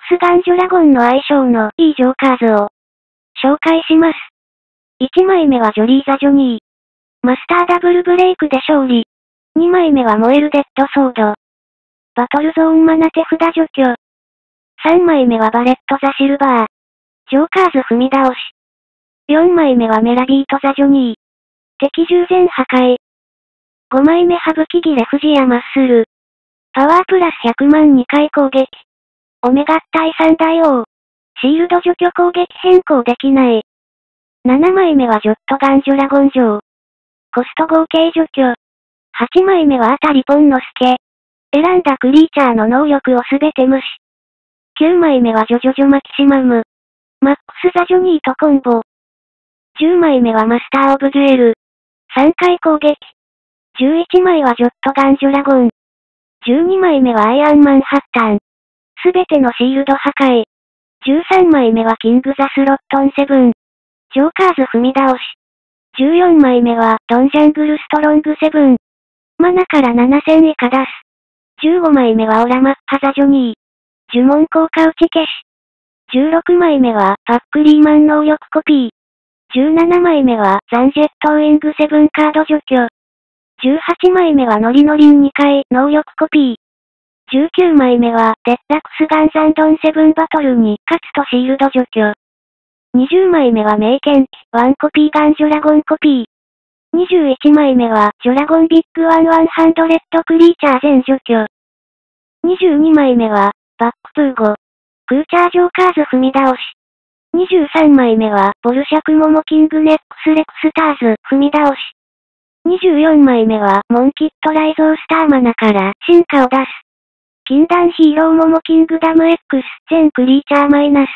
スガンジョラゴンの相性のいいジョーカーズを紹介します。1枚目はジョリー・ザ・ジョニー。マスターダブルブレイクで勝利。2枚目は燃えるデッドソード。バトルゾーンマナ手札除去。3枚目はバレット・ザ・シルバー。ジョーカーズ踏み倒し。4枚目はメラビート・ザ・ジョニー。敵従前破壊。5枚目ハブキギレフジヤマッスル。パワープラス100万2回攻撃。オメガ対3大王。シールド除去攻撃変更できない。7枚目はジョットガンジョラゴン城。コスト合計除去。8枚目はあたりポンのスケ。選んだクリーチャーの能力をすべて無視。9枚目はジョジョジョマキシマム。マックスザジョニーとコンボ。10枚目はマスターオブデュエル。3回攻撃。11枚はジョットガンジョラゴン。12枚目はアイアンマンハッタン。すべてのシールド破壊。13枚目はキングザスロットンセブン。ジョーカーズ踏み倒し。14枚目はドンジャングルストロングセブン。マナから7000以下出す。15枚目はオラマッハザジョニー。呪文効果打ち消し。16枚目はパックリーマン能力コピー。17枚目はザンジェットウィングセブンカード除去。18枚目はノリノリン2回能力コピー。19枚目はデッラクスガンザンドンセブンバトルに勝つとシールド除去。20枚目はメイケンワンコピーガンジョラゴンコピー。21枚目はジョラゴンビッグワン100クリーチャー全除去。22枚目はバックプーゴ。クーチャージョーカーズ踏み倒し。23枚目はボルシャクモモキングネックスレクスターズ踏み倒し。24枚目はモンキットライゾースターマナから進化を出す。禁断ヒーローモモキングダム X 全クリーチャーマイナス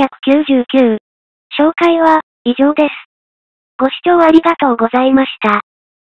99,999。紹介は以上です。ご視聴ありがとうございました。